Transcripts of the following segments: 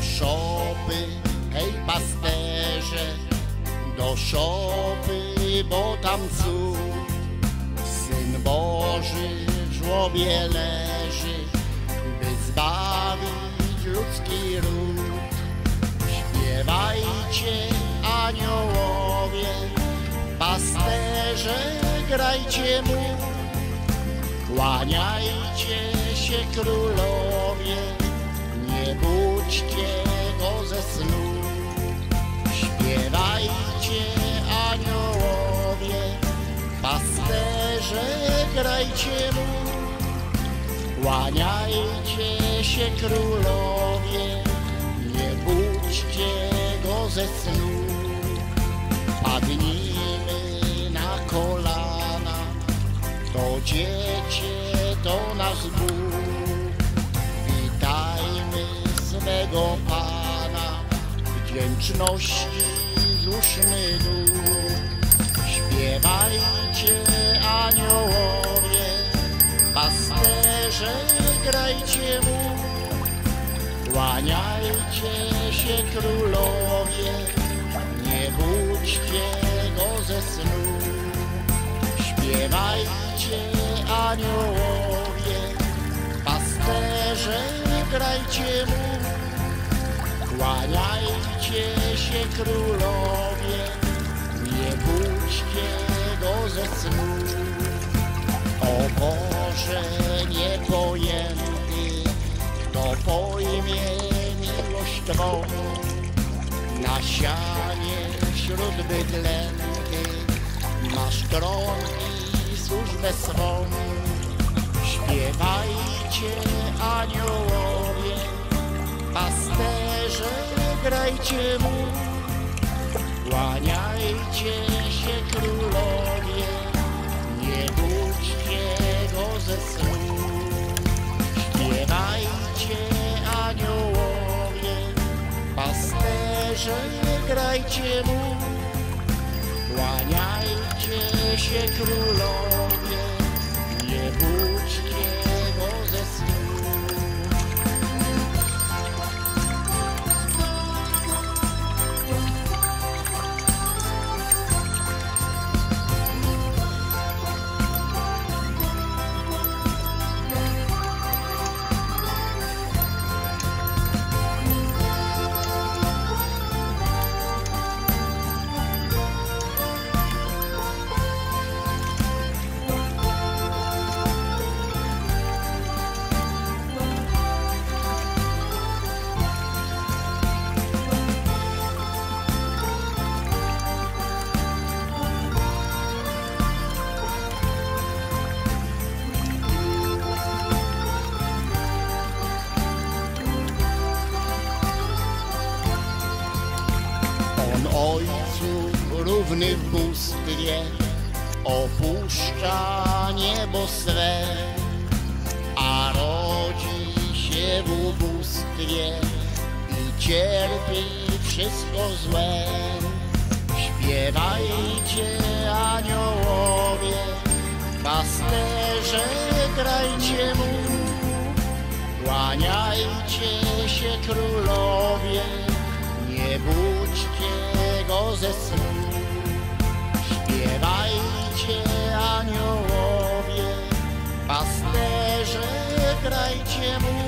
szopy, hej pasterze, do szopy, bo tam cud. Syn Boży w żłobie leży, by zbawić ludzki ród. Śpiewajcie, aniołowie, pasterze, grajcie mu. Kłaniajcie się, królowie, nie budźcie go ze snu. Śpiewajcie, aniołowie, pasterze, grajcie mu. Kłaniajcie się, królowie, nie budźcie go ze snu. Padnijmy na kolana, to dziecię, to nasz Bóg. Witajmy swego Pana, wdzięczności złóżmy dół. Śpiewajcie, aniołowie, pasterze, grajcie mu. Kłaniajcie się, królowie, nie budźcie go ze snu. Śpiewajcie, aniołowie, pasterze, grajcie mu. Kłaniajcie się, królowie, nie budźcie go ze snu. O Boże niepojęty, kto pojmie miłość Twą? Na sianie wśród bydlęty masz tron i służbę swą. Śpiewajcie, aniołowie, pasterze, grajcie mu. Kłaniajcie się, królowie, nie budźcie go ze snu. Śpiewajcie, aniołowie, pasterze, grajcie mu. Kłaniajcie się, królowie, nie budźcie go ze snu. Ojcu równy w bóstwie opuszcza niebo swe, a rodzi się w ubóstwie i cierpi wszystko złe. Śpiewajcie, aniołowie, pasterze, grajcie mu. Kłaniajcie się, królowie, nie budźcie go ze snu. Śpiewajcie, aniołowie, pasterze, grajcie mu.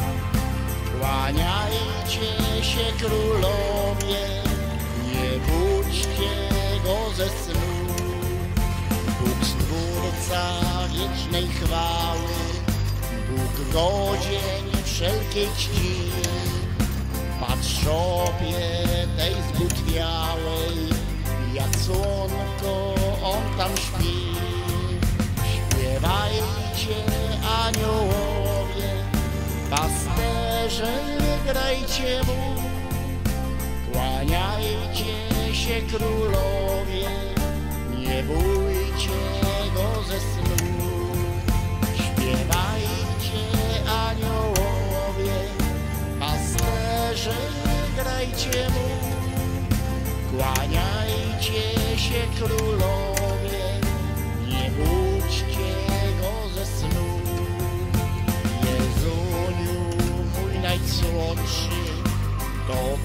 Kłaniajcie się, królowie, nie budźcie go ze snu. Bóg Stwórca wiecznej chwały, Bóg godzień wszelkiej czci, patrz szopie tej zbutwiałej, jak słonko on tam śpi. Śpiewajcie, aniołowie, pasterze, grajcie mu. Kłaniajcie się, królowie, nie bójcie go ze snu. Śpiewajcie, aniołowie, pasterze, grajcie mu. Kłaniajcie się, królowie, nie budźcie go ze snu. Jezuniu, mój najsłodszy,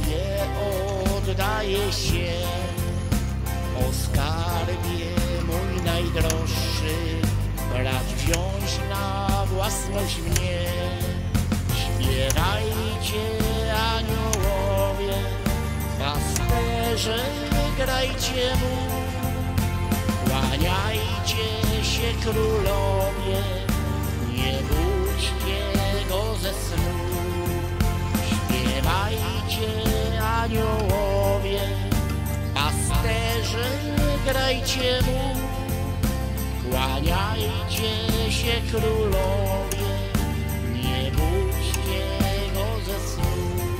Tobie oddaję się, o skarbie mój najdroższy, racz wziąć na własność mnie. Śpiewajcie, aniołowie, pasterze, grajcie mu, kłaniajcie się, królowie, nie budźcie go ze snu. Śpiewajcie, aniołowie, pasterze, grajcie mu, kłaniajcie się, królowie, nie budźcie go ze snu.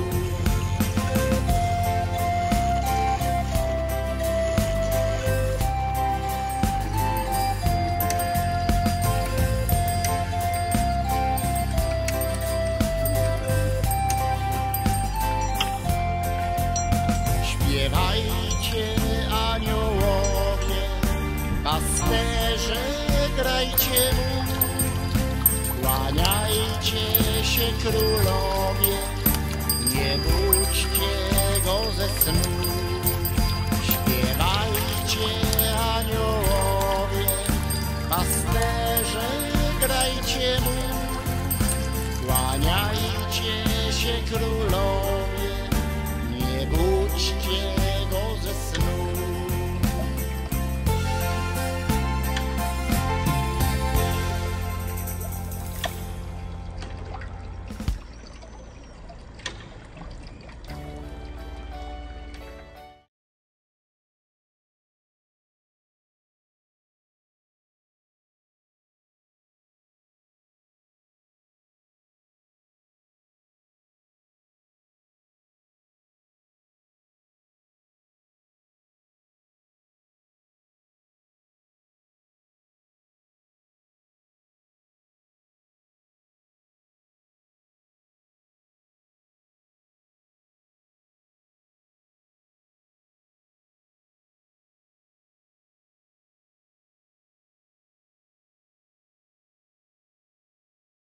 Śpiewajcie, aniołowie, pasterze, grajcie mu, kłaniajcie się, królowie, nie budźcie